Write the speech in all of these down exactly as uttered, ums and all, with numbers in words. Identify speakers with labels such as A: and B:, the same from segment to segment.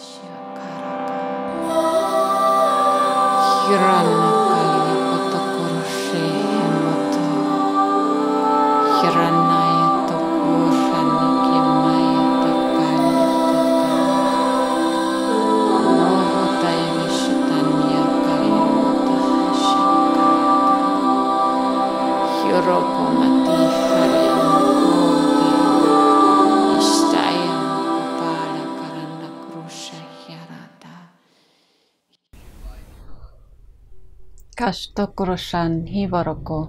A: Kastokuroshan hivaroko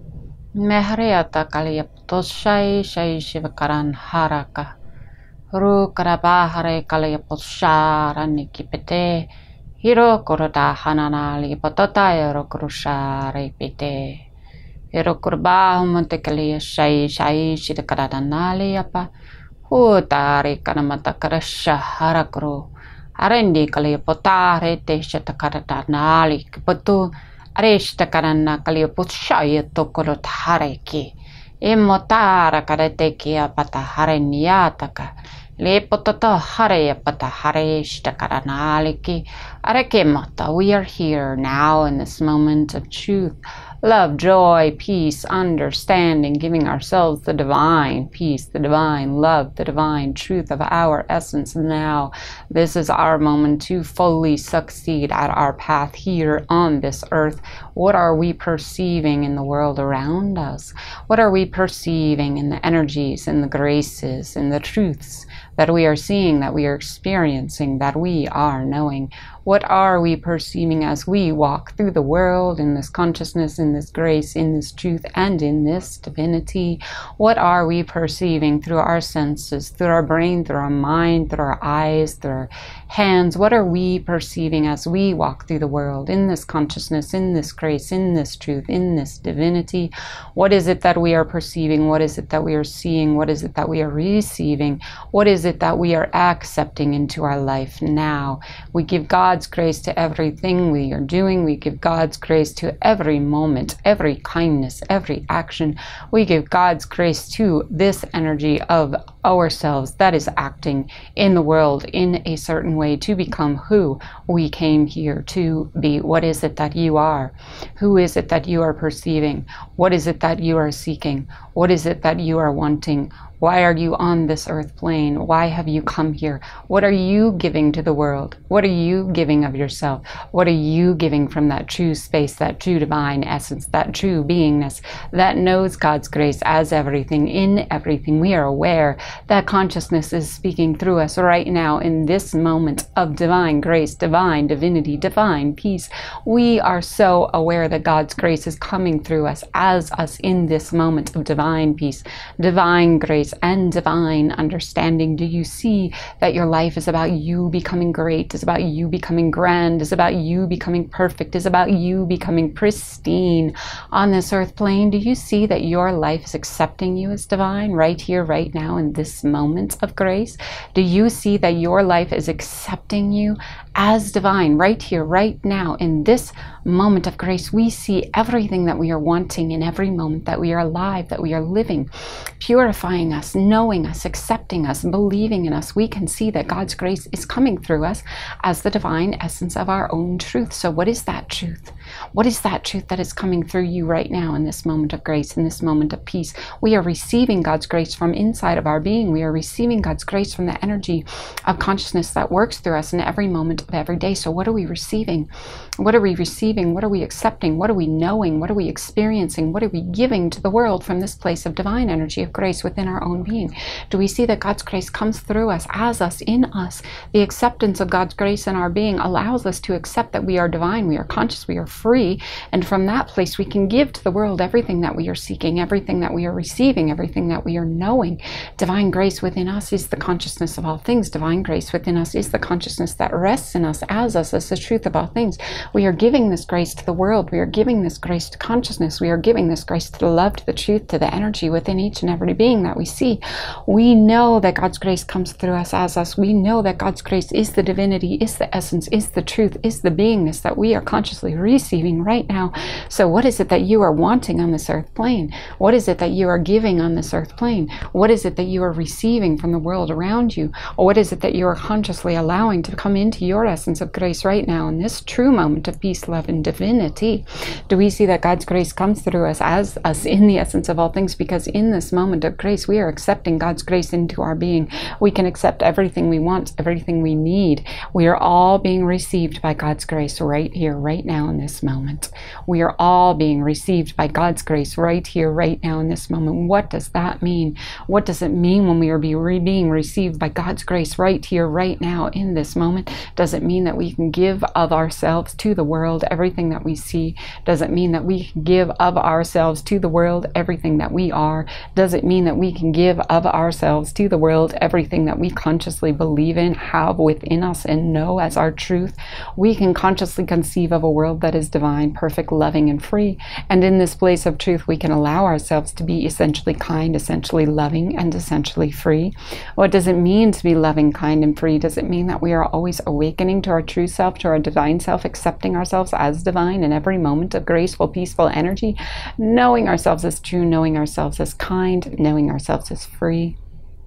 A: mehreata kalyaptoshai shai shivakaran haraka ru karabahare kalyaptoshara nikipete hiro koroda hananali patata rokurusha repite hiro kurbahumate kalya shai shai shidakadanali apa hutari kanamata karasha harakru arendi kalyapotare te shatakadanali kipotu Aresta karanna kaliopushaya tokoro tareki. Emotara karateki apata hareniataka. Lepotota hare apata haresta karanaliki. Arekemata, we are here now in this moment of truth. Love, joy, peace, understanding, giving ourselves the divine peace, the divine love, the divine truth of our essence now. This is our moment to fully succeed at our path here on this earth. What are we perceiving in the world around us? What are we perceiving in the energies, in the graces, in the truths that we are seeing, that we are experiencing, that we are knowing? What are we perceiving as we walk through the world in this consciousness, in this grace, in this truth, and in this divinity? What are we perceiving through our senses, through our brain, through our mind, through our eyes, through our hands? What are we perceiving as we walk through the world in this consciousness, in this grace, in this truth, in this divinity? What is it that we are perceiving? What is it that we are seeing? What is it that we are receiving? What is it that we are accepting into our life now? We give God God's grace to everything we are doing. We give God's grace to every moment, every kindness, every action. We give God's grace to this energy of ourselves that is acting in the world in a certain way to become who we came here to be. What is it that you are? Who is it that you are perceiving? What is it that you are seeking? What is it that you are wanting? Why are you on this earth plane? Why have you come here? What are you giving to the world? What are you giving of yourself? What are you giving from that true space, that true divine essence, that true beingness that knows God's grace as everything, in everything? We are aware that consciousness is speaking through us right now in this moment of divine grace, divine divinity, divine peace. We are so aware that God's grace is coming through us as us in this moment of divine peace, divine grace, and divine understanding. Do you see that your life is about you becoming great, is about you becoming grand, is about you becoming perfect, is about you becoming pristine on this earth plane? Do you see that your life is accepting you as divine right here, right now, in this moment of grace? Do you see that your life is accepting you as divine right here, right now, in this moment of grace? We see everything that we are wanting in every moment that we are alive, that we are living, purifying us, knowing us, accepting us, believing in us. We can see that God's grace is coming through us as the divine essence of our own truth. So what is that truth? What is that truth that is coming through you right now in this moment of grace, in this moment of peace? We are receiving God's grace from inside of our being. We are receiving God's grace from the energy of consciousness that works through us in every moment of every day. So what are we receiving? What are we receiving? What are we accepting? What are we knowing? What are we experiencing? What are we giving to the world from this place of divine energy of grace within our own being? Do we see that God's grace comes through us, as us, in us? The acceptance of God's grace in our being allows us to accept that we are divine, we are conscious, we are free, and from that place we can give to the world everything that we are seeking, everything that we are receiving, everything that we are knowing. Divine grace within us is the consciousness of all things. Divine grace within us is the consciousness that rests in us, as us, as the truth of all things. We are giving this grace to the world. We are giving this grace to consciousness. We are giving this grace to the love, to the truth, to the energy within each and every being that we see. We know that God's grace comes through us, as us. We know that God's grace is the divinity, is the essence, is the truth, is the beingness that we are consciously receiving receiving right now. So what is it that you are wanting on this earth plane? What is it that you are giving on this earth plane? What is it that you are receiving from the world around you? Or what is it that you are consciously allowing to come into your essence of grace right now in this true moment of peace, love, and divinity? Do we see that God's grace comes through us as us in the essence of all things? Because in this moment of grace, we are accepting God's grace into our being. We can accept everything we want, everything we need. We are all being received by God's grace right here, right now in this moment. We are all being received by God's grace right here, right now in this moment. What does that mean? What does it mean when we are be re being received by God's grace right here, right now in this moment? Does it mean that we can give of ourselves to the world everything that we see? Does it mean that we can give of ourselves to the world everything that we are? Does it mean that we can give of ourselves to the world everything that we consciously believe in, have within us, and know as our truth? We can consciously conceive of a world that is divine, perfect, loving, and free. And in this place of truth, we can allow ourselves to be essentially kind, essentially loving, and essentially free. What does it mean to be loving, kind, and free? Does it mean that we are always awakening to our true self, to our divine self, accepting ourselves as divine in every moment of graceful, peaceful energy, knowing ourselves as true, knowing ourselves as kind, knowing ourselves as free?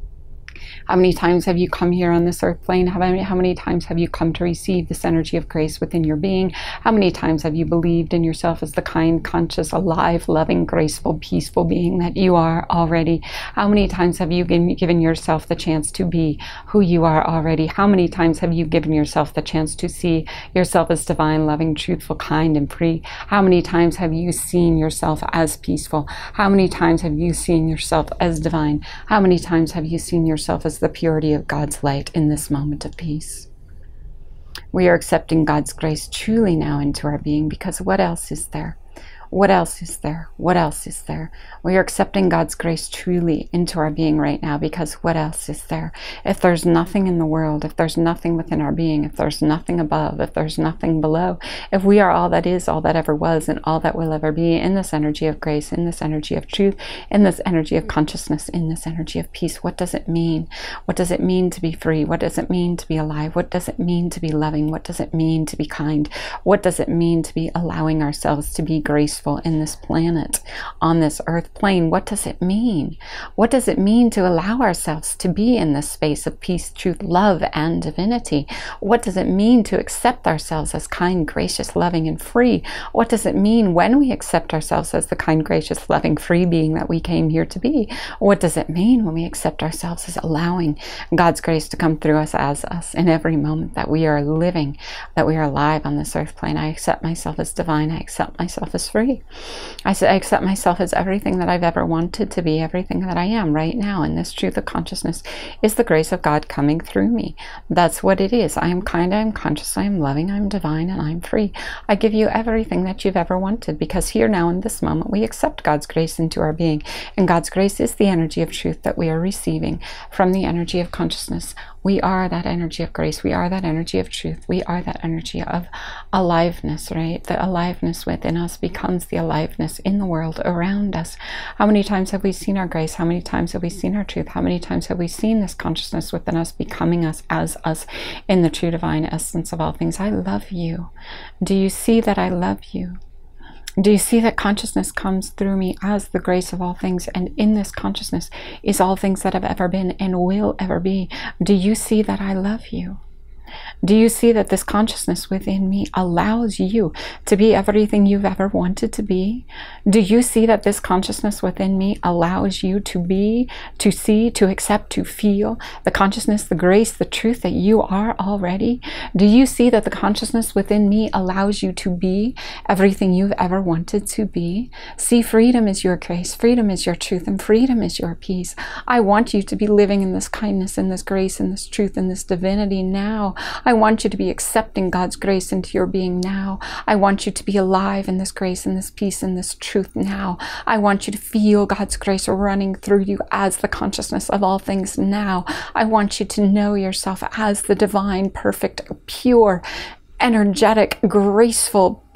A: How many times have you come here on this earth plane? How many, how many times have you come to receive this energy of grace within your being? How many times have you believed in yourself as the kind, conscious, alive, loving, graceful, peaceful being that you are already? How many times have you given, given yourself the chance to be who you are already? How many times have you given yourself the chance to see yourself as divine, loving, truthful, kind, and free? How many times have you seen yourself as peaceful? How many times have you seen yourself as divine? How many times have you seen yourself as the purity of God's light in this moment of peace? We are accepting God's grace truly now into our being, because what else is there? What else is there? What else is there? We are accepting God's grace truly into our being right now, because what else is there? If there's nothing in the world, if there's nothing within our being, if there's nothing above, if there's nothing below, if we are all that is, all that ever was, and all that will ever be in this energy of grace, in this energy of truth, in this energy of consciousness, in this energy of peace, what does it mean? What does it mean to be free? What does it mean to be alive? What does it mean to be loving? What does it mean to be kind? What does it mean to be allowing ourselves to be graceful in this planet, on this earth plane? What does it mean? What does it mean to allow ourselves to be in this space of peace, truth, love, and divinity? What does it mean to accept ourselves as kind, gracious, loving, and free? What does it mean when we accept ourselves as the kind, gracious, loving, free being that we came here to be? What does it mean when we accept ourselves as allowing God's grace to come through us as us in every moment that we are living, that we are alive on this earth plane? I accept myself as divine. I accept myself as free. I accept myself as everything that I've ever wanted to be, everything that I am right now. And this truth of consciousness is the grace of God coming through me. That's what it is. I am kind, I am conscious, I am loving, I am divine, and I am free. I give you everything that you've ever wanted, because here now in this moment we accept God's grace into our being. And God's grace is the energy of truth that we are receiving from the energy of consciousness. We are that energy of grace. We are that energy of truth. We are that energy of aliveness, right? The aliveness within us becomes the aliveness in the world around us. How many times have we seen our grace? How many times have we seen our truth? How many times have we seen this consciousness within us becoming us as us in the true divine essence of all things? I love you. Do you see that I love you? Do you see that consciousness comes through me as the grace of all things, and in this consciousness is all things that have ever been and will ever be? Do you see that I love you? Do you see that this consciousness within me allows you to be everything you've ever wanted to be? Do you see that this consciousness within me allows you to be, to see, to accept, to feel the consciousness, the grace, the truth that you are already? Do you see that the consciousness within me allows you to be everything you've ever wanted to be? See, freedom is your grace, freedom is your truth, and freedom is your peace. I want you to be living in this kindness, in this grace, in this truth, in this divinity now. I want you to be accepting God's grace into your being now. I want you to be alive in this grace, in this peace, in this truth now. I want you to feel God's grace running through you as the consciousness of all things now. I want you to know yourself as the divine, perfect, pure, energetic, graceful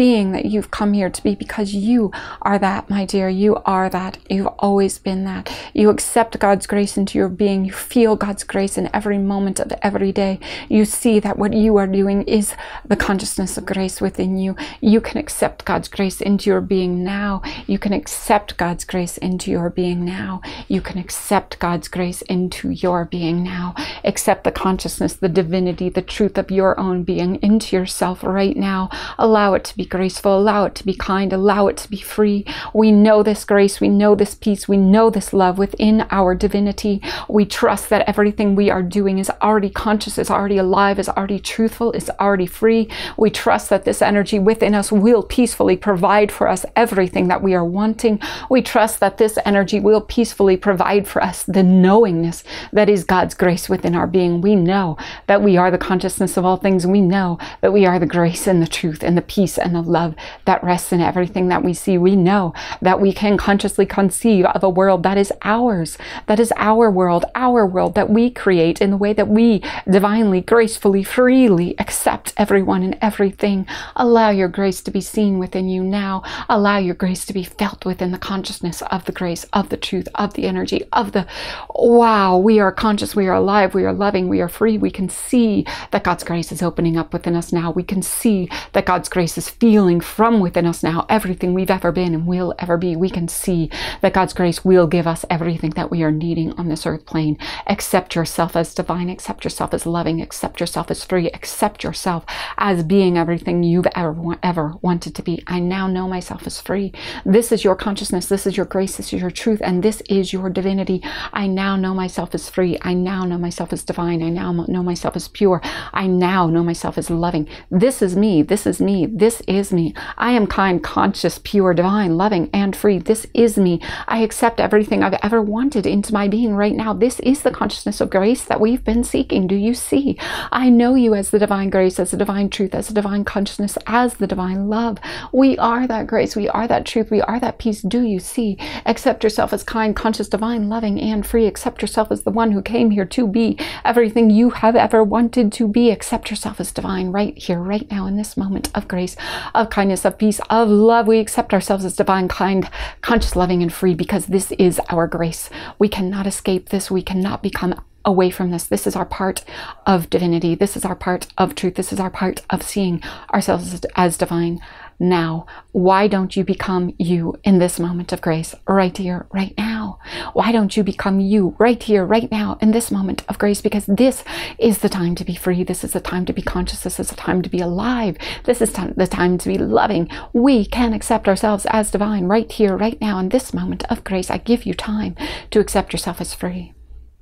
B: being that you've come here to be, because you are that, my dear. You are that. You've always been that. You accept God's grace into your being. You feel God's grace in every moment of every day. You see that what you are doing is the consciousness of grace within you. You can accept God's grace into your being now. You can accept God's grace into your being now. You can accept God's grace into your being now. Accept the consciousness, the divinity, the truth of your own being into yourself right now. Allow it to be graceful. Allow it to be kind. Allow it to be free. We know this grace. We know this peace. We know this love within our divinity. We trust that everything we are doing is already conscious, is already alive, is already truthful, is already free. We trust that this energy within us will peacefully provide for us everything that we are wanting. We trust that this energy will peacefully provide for us the knowingness that is God's grace within our being. We know that we are the consciousness of all things. We know that we are the grace and the truth and the peace and the love that rests in everything that we see. We know that we can consciously conceive of a world that is ours, that is our world, our world that we create in the way that we divinely, gracefully, freely accept everyone and everything. Allow your grace to be seen within you now. Allow your grace to be felt within the consciousness of the grace, of the truth, of the energy, of the wow, we are conscious, we are alive, we are loving, we are free. We can see that God's grace is opening up within us now. We can see that God's grace is feeling from within us now everything we've ever been and will ever be. We can see that God's grace will give us everything that we are needing on this earth plane. Accept yourself as divine, accept yourself as loving, accept yourself as free, accept yourself as being everything you've ever, ever wanted to be. I now know myself as free. This is your consciousness, this is your grace, this is your truth, and this is your divinity. I now know myself as free. I now know myself as divine. I now know myself as pure. I now know myself as loving. This is me. This is me. This is me. I am kind, conscious, pure, divine, loving, and free. This is me. I accept everything I've ever wanted into my being right now. This is the consciousness of grace that we've been seeking. Do you see? I know you as the divine grace, as the divine truth, as the divine consciousness, as the divine love. We are that grace. We are that truth. We are that peace. Do you see? Accept yourself as kind, conscious, divine, loving, and free. Accept yourself as the one who came here to be everything you have ever wanted to be. Accept yourself as divine right here, right now, in this moment of grace, of kindness, of peace, of love. We accept ourselves as divine, kind, conscious, loving, and free, because this is our grace. We cannot escape this. We cannot become away from this. This is our part of divinity. This is our part of truth. This is our part of seeing ourselves as, as divine. Now, why don't you become you in this moment of grace, right here, right now? Why don't you become you right here, right now, in this moment of grace? Because this is the time to be free. This is the time to be conscious. This is the time to be alive. This is the time to be loving. We can accept ourselves as divine right here, right now, in this moment of grace. I give you time to accept yourself as free.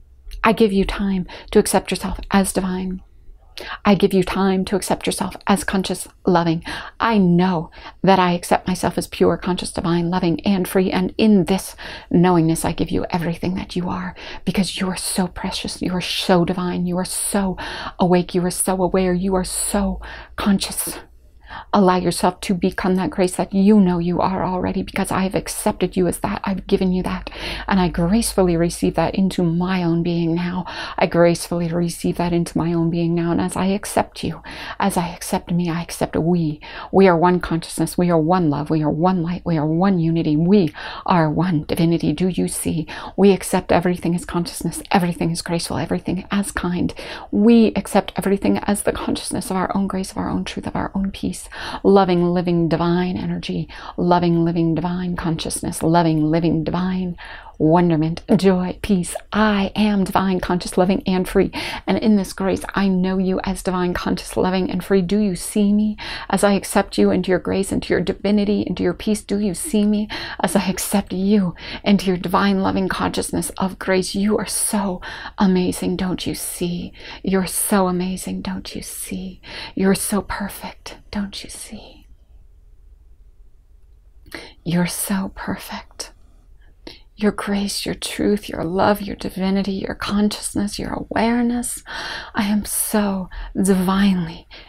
B: I give you time to accept yourself as divine. I give you time to accept yourself as conscious, loving. I know that I accept myself as pure, conscious, divine, loving, and free. And in this knowingness, I give you everything that you are, because you are so precious. You are so divine. You are so awake. You are so aware. You are so conscious. Allow yourself to become that grace that you know you are already, because I have accepted you as that. I've given you that, and I gracefully receive that into my own being now. I gracefully receive that into my own being now. And as I accept you, as I accept me, I accept we. We are one consciousness. We are one love. We are one light. We are one unity. We are one divinity. Do you see? We accept everything as consciousness. Everything is graceful. Everything as kind. We accept everything as the consciousness of our own grace, of our own truth, of our own peace. Loving, living, divine energy, loving, living, divine consciousness, loving, living, divine wonderment, joy, peace. I am divine, conscious, loving, and free. And in this grace, I know you as divine, conscious, loving, and free. Do you see me as I accept you into your grace, into your divinity, into your peace? Do you see me as I accept you into your divine, loving consciousness of grace? You are so amazing, don't you see? You're so amazing, don't you see? You're so perfect, don't you see? You're so perfect. Your grace, your truth, your love, your divinity, your consciousness, your awareness. I am so divinely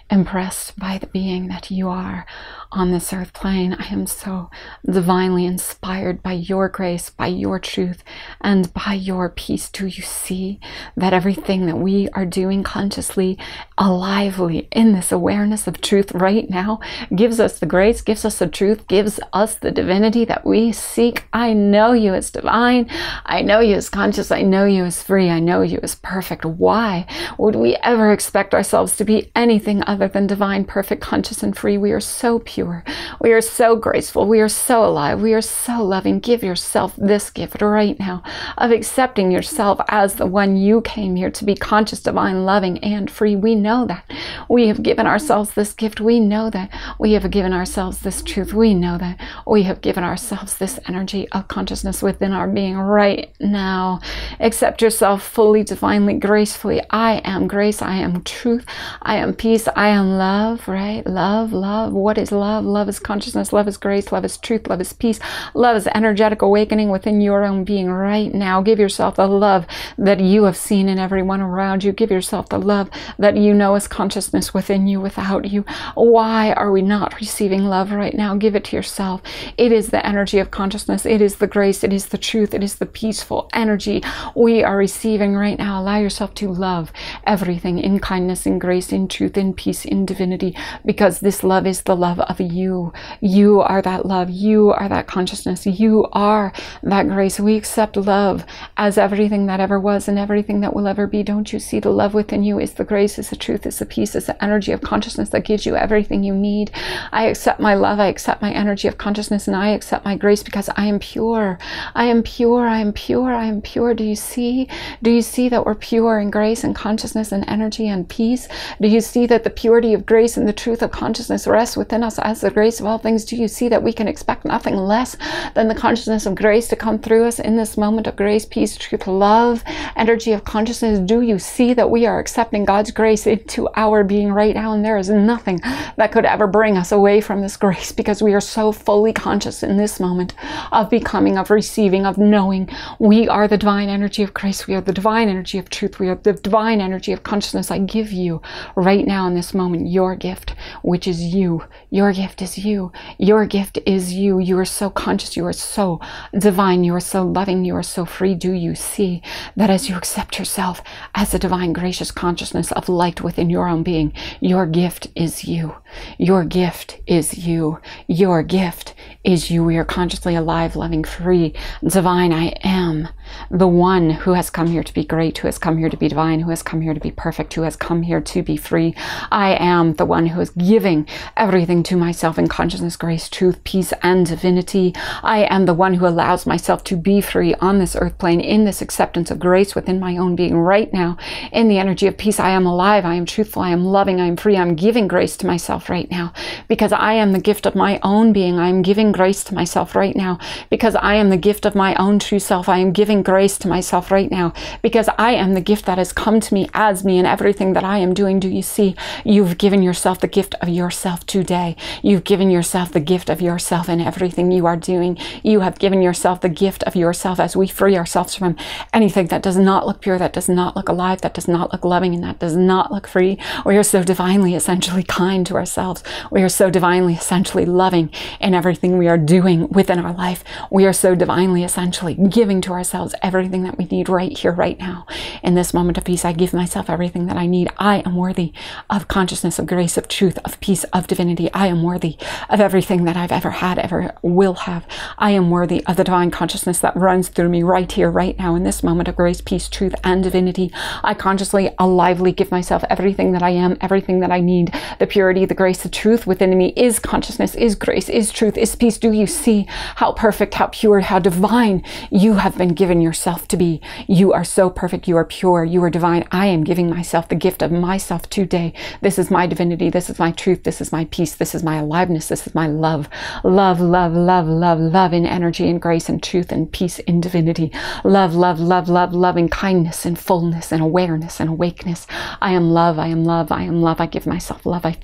B: impressed by the being that you are on this earth plane. I am so divinely inspired by your grace, by your truth, and by your peace. Do you see that everything that we are doing consciously, alively, in this awareness of truth right now, gives us the grace, gives us the truth, gives us the divinity that we seek? I know you as divine. I know you as conscious. I know you as free. I know you as perfect. Why would we ever expect ourselves to be anything other than divine, perfect, conscious, and free? We are so pure. We are so graceful. We are so alive. We are so loving. Give yourself this gift right now of accepting yourself as the one you came here to be: conscious, divine, loving, and free. We know that. We have given ourselves this gift. We know that. We have given ourselves this truth. We know that. We have given ourselves this energy of consciousness within our being right now. Accept yourself fully, divinely, gracefully. I am grace. I am truth. I am peace. I am love, right? Love, love. What is love? Love is consciousness. Love is grace. Love is truth. Love is peace. Love is energetic awakening within your own being right now. Give yourself the love that you have seen in everyone around you. Give yourself the love that you know is consciousness within you, without you. Why are we not receiving love right now? Give it to yourself. It is the energy of consciousness. It is the grace. It is the truth. It is the peaceful energy we are receiving right now. Allow yourself to love everything in kindness, in grace, in truth, in peace, in divinity, because this love is the love of you. You are that love. You are that consciousness. You are that grace. We accept love as everything that ever was and everything that will ever be. Don't you see the love within you is the grace, is the truth, is the peace, is the energy of consciousness that gives you everything you need. I accept my love. I accept my energy of consciousness, and I accept my grace because I am pure. I am pure. I am pure. I am pure. Do you see? Do you see that we're pure in grace and consciousness and energy and peace? Do you see that the purity of grace and the truth of consciousness rests within us as the grace of all things? Do you see that we can expect nothing less than the consciousness of grace to come through us in this moment of grace, peace, truth, love, energy of consciousness? Do you see that we are accepting God's grace into our being right now, and there is nothing that could ever bring us away from this grace, because we are so fully conscious in this moment of becoming, of receiving, of knowing we are the divine energy of grace. We are the divine energy of truth. We are the divine energy of consciousness. I give you right now in this moment your gift, which is you. Your gift is you. Your gift is you. You are so conscious. You are so divine. You are so loving. You are so free. Do you see that as you accept yourself as a divine, gracious consciousness of light within your own being, your gift is you. Your gift is you. Your gift is you. We are consciously alive, loving, free, divine. I am the one who has come here to be great, who has come here to be divine, who has come here to be perfect, who has come here to be free. I am the one who is giving everything to myself in consciousness, grace, truth, peace, and divinity. I am the one who allows myself to be free on this earth plane, in this acceptance of grace within my own being right now, in the energy of peace. I am alive. I am truthful. I am loving. I am free. I'm giving grace to myself right now because I am the gift of my own being. I am giving grace to myself right now because I am the gift of my own true self. I am giving grace to myself right now because I am the gift that has come to me as me in everything that I am doing. Do you see? You've given yourself the gift of yourself today. You've given yourself the gift of yourself in everything you are doing. You have given yourself the gift of yourself as we free ourselves from anything that does not look pure, that does not look alive, that does not look loving, and that does not look free. We are so divinely, essentially kind to ourselves. We are so divinely, essentially loving in everything we are doing within our life. We are so divinely, essentially giving to ourselves everything that we need right here, right now. In this moment of peace, I give myself everything that I need. I am worthy of consciousness, of grace, of truth, of peace, of divinity. I am worthy of everything that I've ever had, ever will have. I am worthy of the divine consciousness that runs through me right here, right now, in this moment of grace, peace, truth, and divinity. I consciously, alively give myself everything that I am, everything that I need. The purity, the grace, the truth within me is consciousness, is grace, is truth, is peace. Do you see how perfect, how pure, how divine you have been given yourself to be? You are so perfect. You are pure. You are divine. I am giving myself the gift of myself today. This is my divinity. This is my truth. This is my peace. This is my aliveness. This is my love. Love, love, love, love, love in energy and grace and truth and peace in divinity. Love, love, love, love, love in kindness and fullness and awareness and awakeness. I am love. I am love. I am love. I give myself love. I feel love.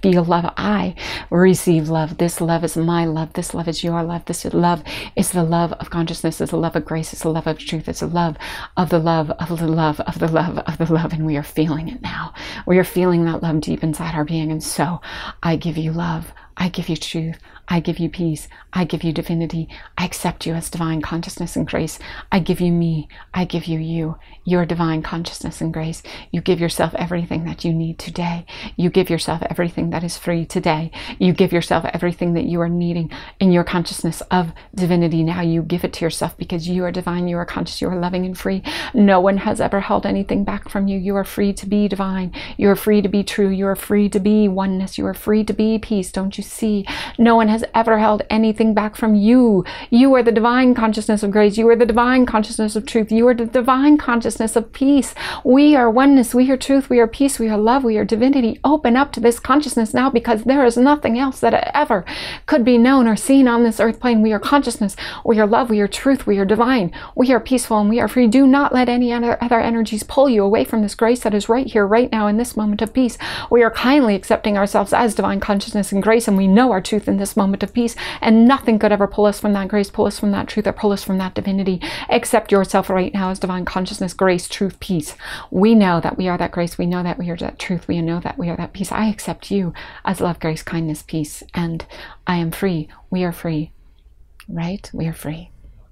B: love. I receive love. This love is my love. This love is your love. This love is the love of consciousness. It's the love of grace. It's the love of truth. It's the love of the love of the love of the love of the love. And we are feeling it now. We are feeling that love deep inside our being. And so I give you love. I give you truth. I give you peace. I give you divinity. I accept you as divine consciousness and grace. I give you me. I give you you. Your divine consciousness and grace. You give yourself everything that you need today. You give yourself everything that is free today. You give yourself everything that you are needing in your consciousness of divinity. Now you give it to yourself because you are divine. You are conscious. You are loving and free. No one has ever held anything back from you. You are free to be divine. You are free to be true. You are free to be oneness. You are free to be peace. Don't you see? No one has ever held anything back from you. You are the divine consciousness of grace. You are the divine consciousness of truth. You are the divine consciousness of peace. We are oneness. We are truth. We are peace. We are love. We are divinity. Open up to this consciousness now, because there is nothing else that ever could be known or seen on this earth plane. We are consciousness. We are love. We are truth. We are divine. We are peaceful and we are free. Do not let any other, other energies pull you away from this grace that is right here, right now, in this moment of peace. We are kindly accepting ourselves as divine consciousness and grace, and we know our truth in this moment of peace, and nothing could ever pull us from that grace, pull us from that truth, or pull us from that divinity. Accept yourself right now as divine consciousness, grace, truth, peace. We know that we are that grace. We know that we are that truth. We know that we are that peace. I accept you as love, grace, kindness, peace, and I am free. We are free, right? We are free.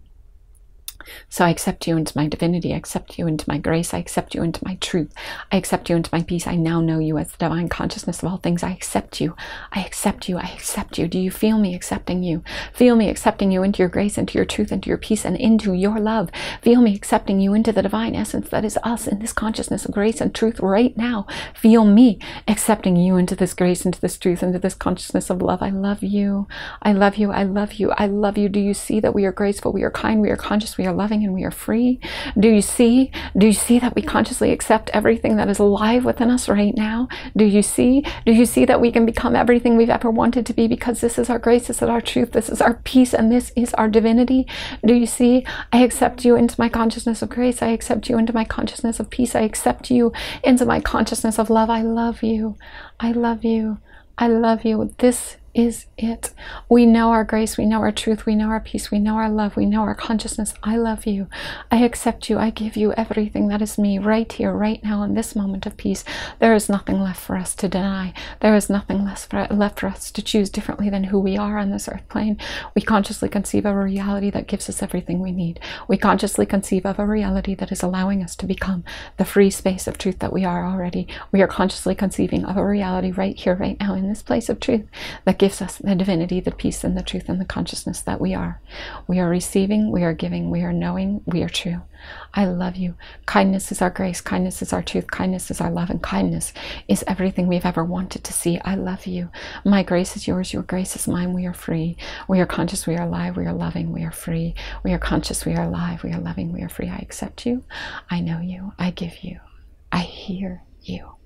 B: So I accept you into my divinity. I accept you into my grace. I accept you into my truth. I accept you into my peace. I now know you as the divine consciousness of all things. I accept you. I accept you. I accept you. Do you feel me accepting you? Feel me accepting you into your grace, into your truth, into your peace, and into your love. Feel me accepting you into the divine essence that is us in this consciousness of grace and truth right now. Feel me accepting you into this grace, into this truth, into this consciousness of love. I love you. I love you. I love you. I love you. Do you see that we are graceful? We are kind. We are conscious. We are loving, and we are free? Do you see? Do you see that we consciously accept everything that is alive within us right now? Do you see? Do you see that we can become everything we've ever wanted to be, because this is our grace, this is our truth, this is our peace, and this is our divinity? Do you see? I accept you into my consciousness of grace. I accept you into my consciousness of peace. I accept you into my consciousness of love. I love you. I love you. I love you. This is it. We know our grace, we know our truth, we know our peace, we know our love, we know our consciousness. I love you. I accept you. I give you everything that is me right here, right now, in this moment of peace. There is nothing left for us to deny. There is nothing less for, left for us to choose differently than who we are on this earth plane. We consciously conceive of a reality that gives us everything we need. We consciously conceive of a reality that is allowing us to become the free space of truth that we are already. We are consciously conceiving of a reality right here, right now, in this place of truth that gives us the divinity, the peace, and the truth, and the consciousness that we are. We are receiving, we are giving, we are knowing, we are true. I love you. Kindness is our grace, kindness is our truth, kindness is our love, and kindness is everything we've ever wanted to see. I love you. My grace is yours, your grace is mine. We are free. We are conscious, we are alive, we are loving, we are free. We are conscious, we are alive, we are loving, we are free. I accept you. I know you. I give you. I hear you.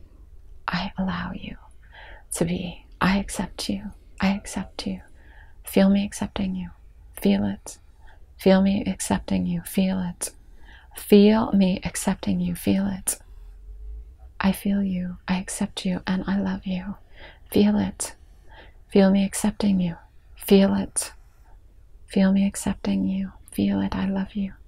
B: I allow you to be. I accept you. I accept you. Feel me accepting you. Feel it. Feel me accepting you. Feel it. Feel me accepting you. Feel it. I feel you. I accept you, and I love you. Feel it. Feel me accepting you. Feel it. Feel me accepting you. Feel it. I love you.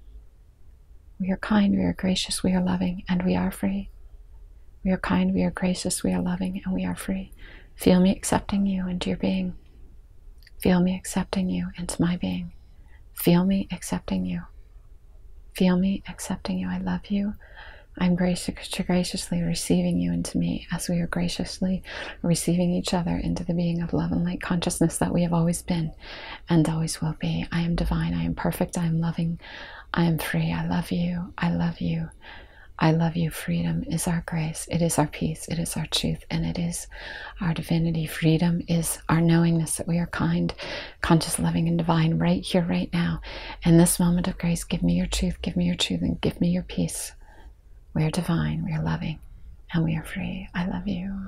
B: We are kind, we are gracious, we are loving, and we are free. We are kind, we are gracious, we are loving, and we are free. Feel me accepting you into your being. Feel me accepting you into my being. Feel me accepting you. Feel me accepting you. I love you. I'm gracious, graciously receiving you into me as we are graciously receiving each other into the being of love and light consciousness that we have always been and always will be. I am divine. I am perfect. I am loving. I am free. I love you. I love you. I love you. Freedom is our grace. It is our peace. It is our truth. And it is our divinity. Freedom is our knowingness that we are kind, conscious, loving, and divine right here, right now. In this moment of grace, give me your truth. Give me your truth and give me your peace. We are divine. We are loving. And we are free. I love you.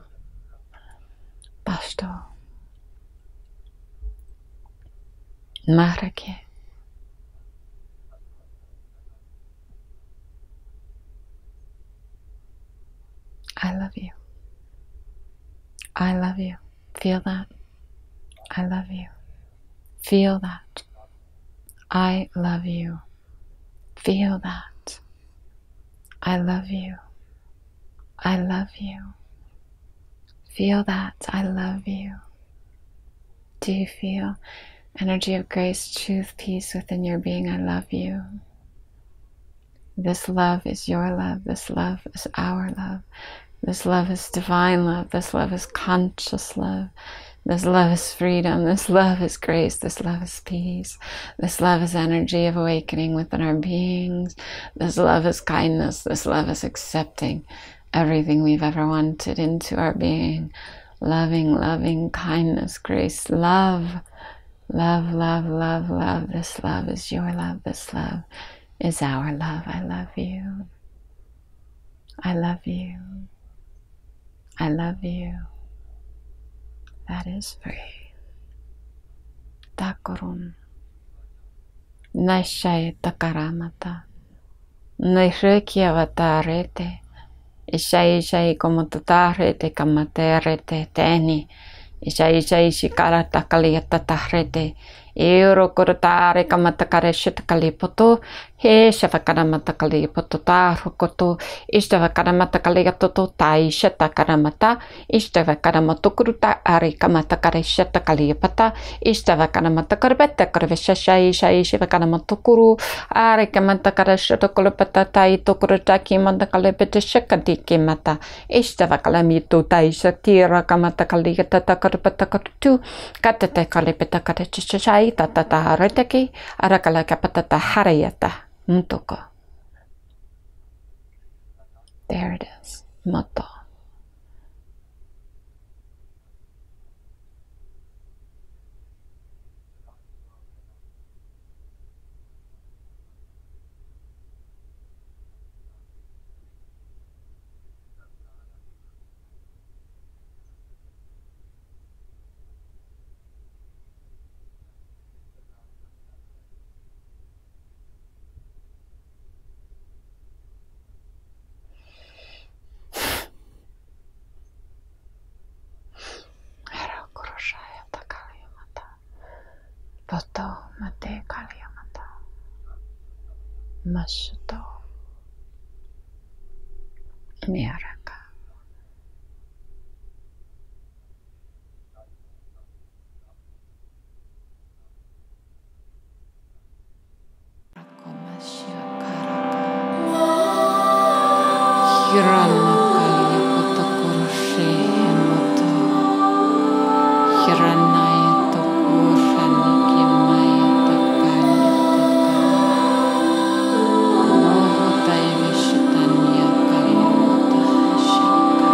B: Basto. Marake. I love you. I love you. Feel that. I love you. Feel that. I love you. Feel that. I love you. I love you. Feel that. I love you. Do you feel energy of grace, truth, peace within your being? I love you. This love is your love. This love is our love. This love is divine love. This love is conscious love. This love is freedom. This love is grace. This love is peace. This love is energy of awakening within our beings. This love is kindness. This love is accepting everything we've ever wanted into our being. Loving, loving, kindness, grace, love. Love, love, love, love. This love is your love. This love is our love. I love you. I love you. I love you. That is free. Takurun. Naishai takaramata. Naishrekiavata rete. Ishai ishai komotatarete kamaterete teni. Ishai ishai shikara takaliata tahrete. Euro korotare kamatakare shitakalipoto. He shavakaramatakalia potota rokoto. Ishtavakaramatakalia toto tai shatakaramata. Ishtavakaramatokuruta ari kamatakare shatakalia pata. Ishtavakaramatakarabeta karveshashai shai shivakaramatokuru. Ari kamatakare shatakolopata tai tokurutaki matakalebete shakadiki mata. Ishtavakalamito tai shakira kamatakalia tatakarapatakartu. Katatakalipetakaretishashai tatata retaki. Arakalakapatata harayata. Mutoko. There it is. Moto. Poto mate kalyamata. Masuto. Miyaraka. Hirana kalya poto kurushe moto. Hirana yato kurani kimaya takanya taka. Mohota evishitanya kalya mota hashika.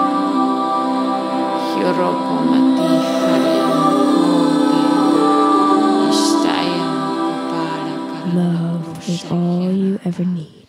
B: Hiroko mati haryamukote. Ishtaya mukupara karana.
C: Love is all you ever need.